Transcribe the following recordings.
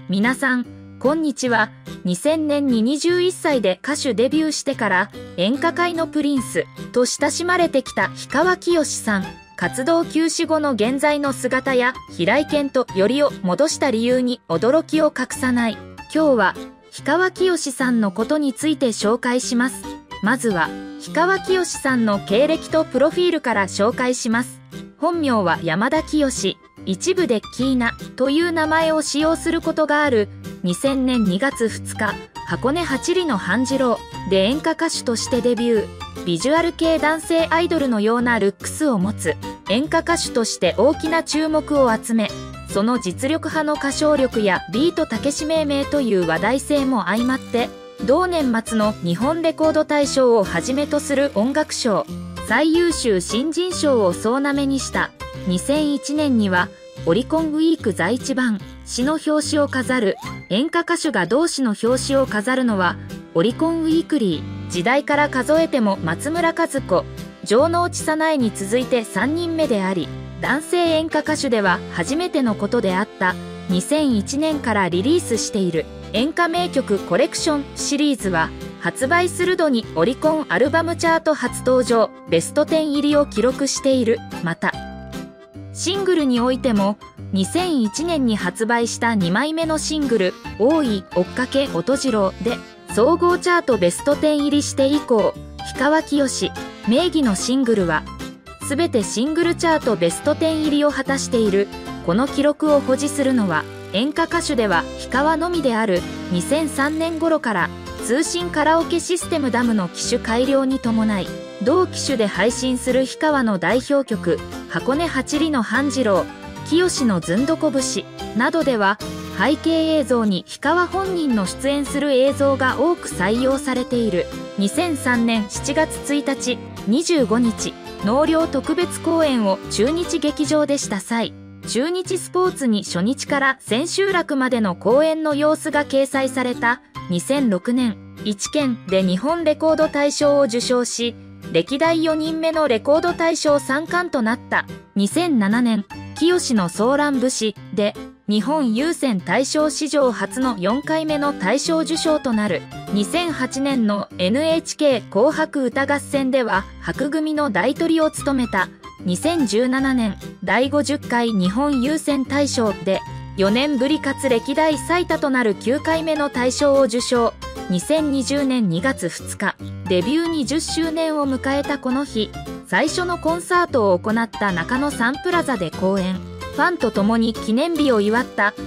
皆さん、こんにちは。2000年に21歳で歌手デビューしてから演歌界のプリンスと親しまれてきた氷川きよしさん。活動休止後の現在の姿や平井堅とよりを戻した理由に驚きを隠さない。今日は氷川きよしさんのことについて紹介します。まずは氷川きよしさんの経歴とプロフィールから紹介します。本名は山田きよし。一部でキーナという名前を使用することがある。2000年2月2日、箱根八里の半次郎で演歌歌手としてデビュー。ビジュアル系男性アイドルのようなルックスを持つ演歌歌手として大きな注目を集め、その実力派の歌唱力やビートたけし命名という話題性も相まって、同年末の日本レコード大賞をはじめとする音楽賞、最優秀新人賞を総なめにした。2001年にはオリコンウィーク在一番誌の表紙を飾る。演歌歌手が同誌の表紙を飾るのはオリコンウィークリー。時代から数えても松村和子、城之内早苗に続いて3人目であり、男性演歌歌手では初めてのことであった。2001年からリリースしている演歌名曲コレクションシリーズは発売する度にオリコンアルバムチャート初登場ベスト10入りを記録している。またシングルにおいても2001年に発売した2枚目のシングル「大井追っかけ音次郎」で総合チャートベスト10入りして以降、氷川きよし名義のシングルは全てシングルチャートベスト10入りを果たしている。この記録を保持するのは演歌歌手では氷川のみである。2003年頃から通信カラオケシステムダムの機種改良に伴い、同機種で配信する氷川の代表曲「箱根八里の半次郎」「きよしのずんどこ節」などでは背景映像に氷川本人の出演する映像が多く採用されている。2003年7月1日25日納涼特別公演を中日劇場でした際、中日スポーツに初日から千秋楽までの公演の様子が掲載された。2006年1県で日本レコード大賞を受賞し、歴代4人目のレコード大賞3冠となった。2007年きよしのソーラン節で日本有線大賞史上初の4回目の大賞受賞となる。2008年の NHK 紅白歌合戦では白組の大トリを務めた。2017年第50回日本有線大賞で4年ぶりかつ歴代最多となる9回目の大賞を受賞。2020年2月2日デビュー20周年を迎えたこの日、最初のコンサートを行った中野サンプラザで公演。ファンと共に記念日を祝った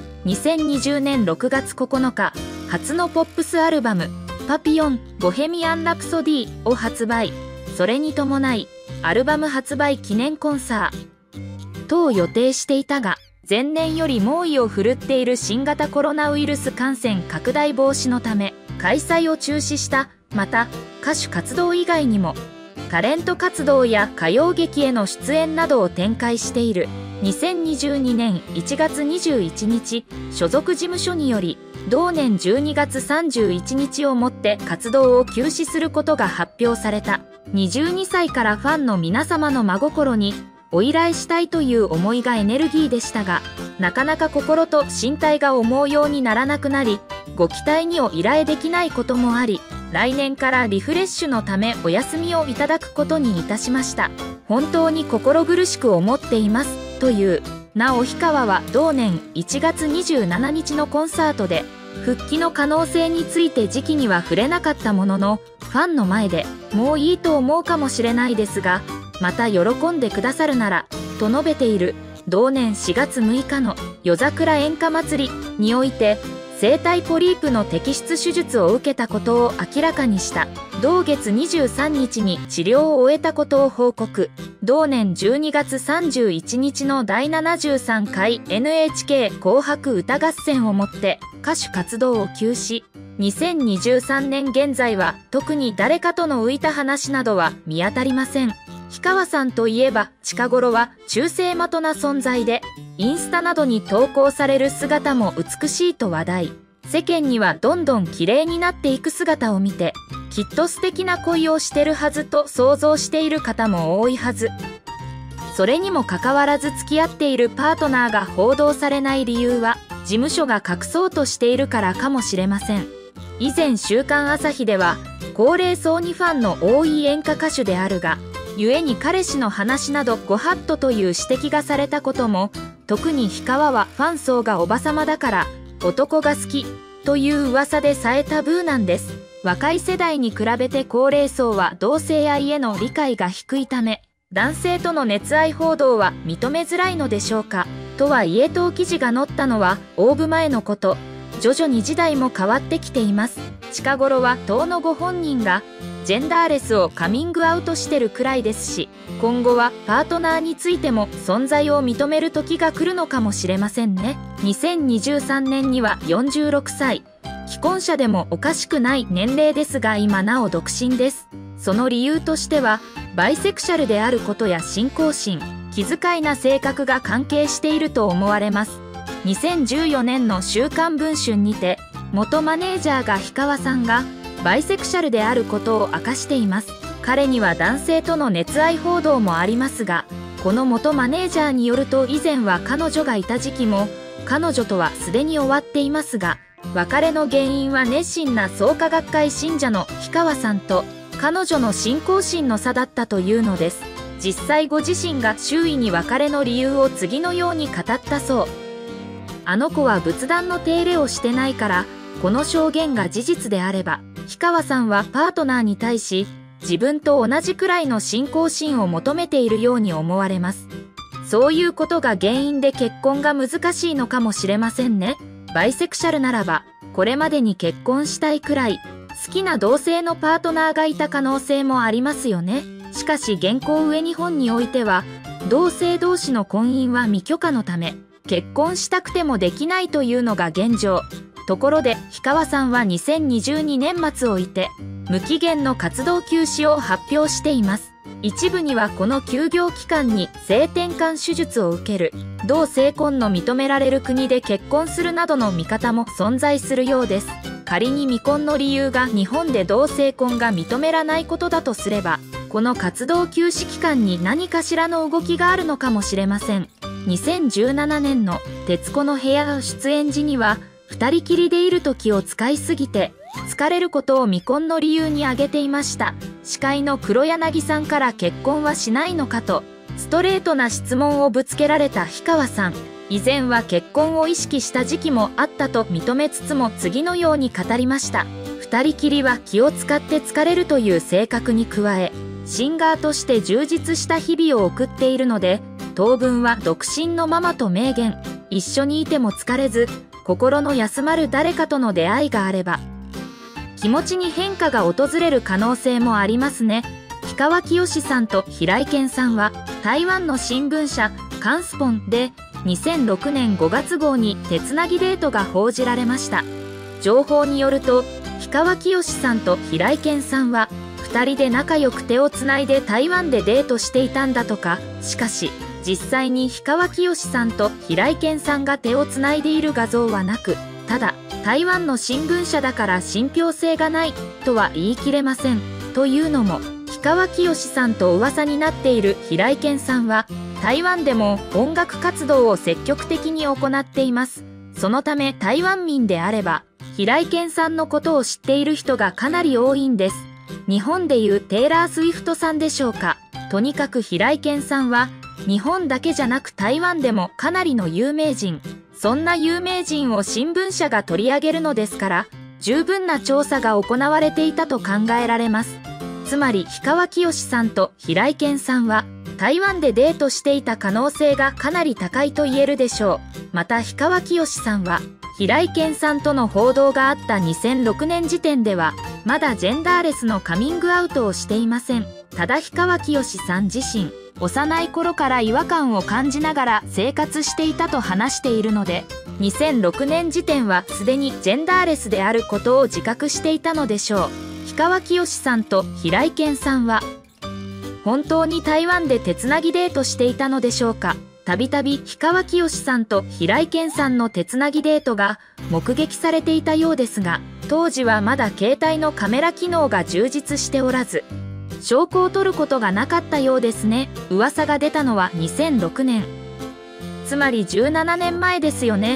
。2020年6月9日初のポップスアルバム「パピヨンボヘミアン・ラプソディ」を発売。それに伴いアルバム発売記念コンサートを予定していたが、前年より猛威を振るっている新型コロナウイルス感染拡大防止のため開催を中止した。また歌手活動以外にもタレント活動や歌謡劇への出演などを展開している。2022年1月21日所属事務所により同年12月31日をもって活動を休止することが発表された。22歳からファンの皆様の真心にお依頼したいという思いがエネルギーでしたが、なかなか心と身体が思うようにならなくなり、ご期待にを依頼できないこともあり、来年からリフレッシュのためお休みをいただくことにいたしました。本当に心苦しく思っていますという。なお氷川は同年1月27日のコンサートで復帰の可能性について時期には触れなかったものの、ファンの前でもういいと思うかもしれないですが、また喜んでくださるならと述べている。同年4月6日の夜桜演歌祭りにおいて声帯ポリープの摘出手術を受けたことを明らかにした。同月23日に治療を終えたことを報告。同年12月31日の第73回 NHK 紅白歌合戦をもって歌手活動を休止。2023年現在は特に誰かとの浮いた話などは見当たりません。氷川さんといえば近頃は中性的な存在で、インスタなどに投稿される姿も美しいと話題。世間にはどんどん綺麗になっていく姿を見て、きっと素敵な恋をしてるはずと想像している方も多いはず。それにもかかわらず付き合っているパートナーが報道されない理由は、 務所が隠そうとしているからかもしれません。以前週刊朝日では、高齢層にファンの多い演歌歌手であるが、故に彼氏の話などご法度という指摘がされたことも、特に氷川はファン層がおばさまだから男が好きという噂でさえタブーなんです。若い世代に比べて高齢層は同性愛への理解が低いため、男性との熱愛報道は認めづらいのでしょうか。とはいえ当記事が載ったのはオーブ前のこと。徐々に時代も変わってきています。近頃は当のご本人がジェンダーレスをカミングアウトしてるくらいですし、今後はパートナーについても存在を認める時が来るのかもしれませんね。2023年には46歳。既婚者でもおかしくない年齢ですが今なお独身です。その理由としては、バイセクシャルであることや信仰心、気遣いな性格が関係していると思われます。2014年の週刊文春にて、元マネージャーが氷川さんがバイセクシャルであることを明かしています。彼には男性との熱愛報道もありますが、この元マネージャーによると以前は彼女がいた時期も、彼女とはすでに終わっていますが、別れの原因は熱心な創価学会信者の氷川さんと彼女の信仰心の差だったというのです。実際ご自身が周囲に別れの理由を次のように語ったそう。あの子は仏壇の手入れをしてないから、この証言が事実であれば、氷川さんはパートナーに対し、自分と同じくらいの信仰心を求めているように思われます。そういうことが原因で結婚が難しいのかもしれませんね。バイセクシャルならば、これまでに結婚したいくらい、好きな同性のパートナーがいた可能性もありますよね。しかし現行上日本においては、同性同士の婚姻は未許可のため、結婚したくてもできないというのが現状。ところで、氷川さんは2022年末をいて、無期限の活動休止を発表しています。一部にはこの休業期間に性転換手術を受ける、同性婚の認められる国で結婚するなどの見方も存在するようです。仮に未婚の理由が日本で同性婚が認めらないことだとすれば、この活動休止期間に何かしらの動きがあるのかもしれません。2017年の徹子の部屋出演時には、二人きりでいる時を使いすぎて、疲れることを未婚の理由に挙げていました。司会の黒柳さんから結婚はしないのかと、ストレートな質問をぶつけられた氷川さん。以前は結婚を意識した時期もあったと認めつつも次のように語りました。二人きりは気を使って疲れるという性格に加え、シンガーとして充実した日々を送っているので、当分は独身のままと明言。一緒にいても疲れず、心の休まる誰かとの出会いがあれば、気持ちに変化が訪れる可能性もありますね。氷川きよしさんと平井堅さんは、台湾の新聞社、カンスポンで、2006年5月号に手つなぎデートが報じられました。情報によると、氷川きよしさんと平井堅さんは、2人で仲良く手をつないで台湾でデートしていたんだとか。しかし、実際に氷川きよしさんと平井堅さんが手をつないでいる画像はなく、ただ、台湾の新聞社だから信憑性がないとは言い切れません。というのも、氷川きよしさんと噂になっている平井堅さんは、台湾でも音楽活動を積極的に行っています。そのため台湾民であれば、平井堅さんのことを知っている人がかなり多いんです。日本でいうテイラー・スウィフトさんでしょうか。とにかく平井堅さんは、日本だけじゃなく台湾でもかなりの有名人。そんな有名人を新聞社が取り上げるのですから、十分な調査が行われていたと考えられます。つまり氷川きよしさんと平井堅さんは、台湾でデートしていた可能性がかなり高いと言えるでしょう。また氷川きよしさんは、平井堅さんとの報道があった2006年時点では、まだジェンダーレスのカミングアウトをしていません。ただ氷川きよしさん自身、幼い頃から違和感を感じながら生活していたと話しているので、2006年時点はすでにジェンダーレスであることを自覚していたのでしょう。氷川きよしさんと平井堅さんは、本当に台湾で手つなぎデートしていたのでしょうか。たびたび氷川きよしさんと平井堅さんの手つなぎデートが目撃されていたようですが、当時はまだ携帯のカメラ機能が充実しておらず、証拠を取ることがなかったようですね。噂が出たのは2006年。つまり17年前ですよね。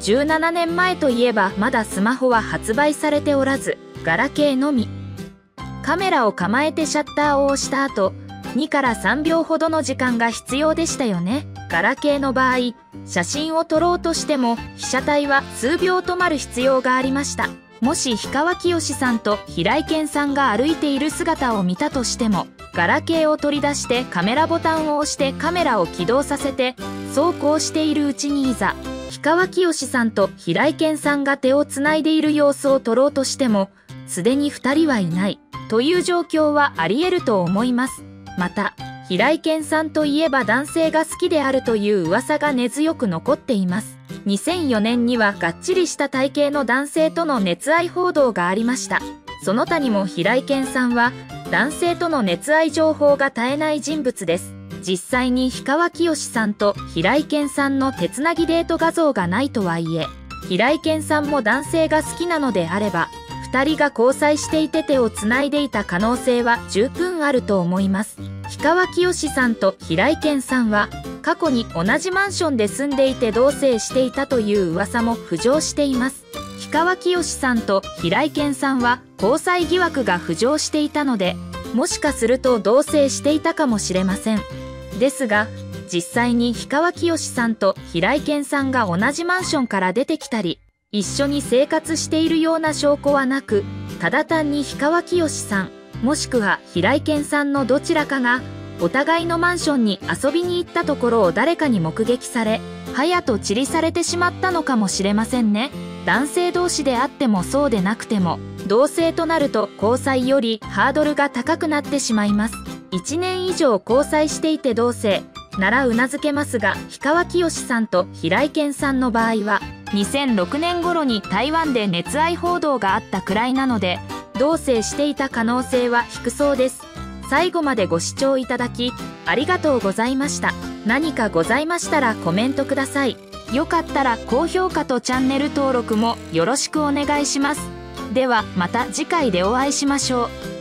17年前といえばまだスマホは発売されておらず、ガラケーのみ。カメラを構えてシャッターを押した後、2から3秒ほどの時間が必要でしたよね。ガラケーの場合、写真を撮ろうとしても被写体は数秒止まる必要がありました。もし氷川きよしさんと平井堅さんが歩いている姿を見たとしても、ガラケーを取り出してカメラボタンを押してカメラを起動させて、そうこうしているうちにいざ、氷川きよしさんと平井堅さんが手をつないでいる様子を撮ろうとしても、すでに2人はいないという状況はあり得ると思います。また、平井堅さんといえば男性が好きであるという噂が根強く残っています。2004年にはがっちりした体型の男性との熱愛報道がありました。その他にも平井堅さんは男性との熱愛情報が絶えない人物です。実際に氷川きよしさんと平井堅さんの手つなぎデート画像がないとはいえ、平井堅さんも男性が好きなのであれば、2人が交際していて手をつないでいた可能性は十分あると思います。氷川きよしさんと平井堅さんは過去に同じマンションで住んでいて同棲していたという噂も浮上しています。氷川きよしさんと平井堅さんは交際疑惑が浮上していたので、もしかすると同棲していたかもしれません。ですが、実際に氷川きよしさんと平井堅さんが同じマンションから出てきたり、一緒に生活しているような証拠はなく、ただ単に氷川きよしさん、もしくは平井堅さんのどちらかが、お互いのマンションに遊びに行ったところを誰かに目撃され、早とちりされてしまったのかもしれませんね。男性同士であってもそうでなくても、同性となると交際よりハードルが高くなってしまいます。1年以上交際していて同性ならうなずけますが、氷川きよしさんと平井堅さんの場合は、2006年頃に台湾で熱愛報道があったくらいなので、同棲していた可能性は低そうです。最後までご視聴いただき、ありがとうございました。何かございましたらコメントください。よかったら高評価とチャンネル登録もよろしくお願いします。ではまた次回でお会いしましょう。